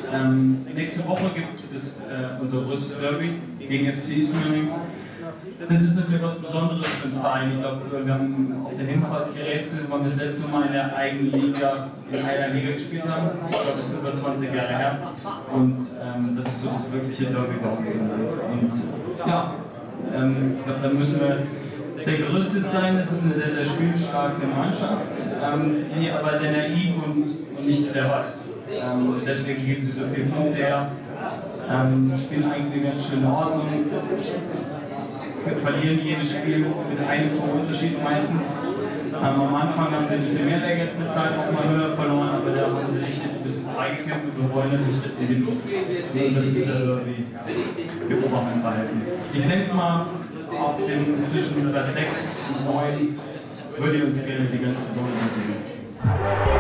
Nächste Woche gibt es unser größtes Derby gegen FC Ismaning. Das ist natürlich was Besonderes für den Verein. Ich glaube, wir haben auf der Hinfahrt gerätselt, wann wir das letzte Mal in der eigenen Liga, in einer Liga gespielt haben. Ich glaube, das ist über 20 Jahre her. Und das ist so das wirkliche Derby bei uns im Land. Und ja, ich glaube, da müssen wir sehr gerüstet sein. Es ist eine sehr, sehr spielstarke Mannschaft, die aber sehr naiv und nicht clever ist. Deswegen geben sie so viele Punkte her. Spielen eigentlich eine ganz schöne Ordnung. Wir verlieren jedes Spiel mit einem Torunterschied meistens. Am Anfang haben sie ein bisschen mehr Lehrgeld bezahlt, auch mal höher verloren, aber da haben sie sich ein bisschen freigekämpft und wir wollen natürlich unter dieser Beobachtung behalten. Ich denke mal, auf dem zwischen 6 und 9 würde uns gerne die ganze Saison sehen.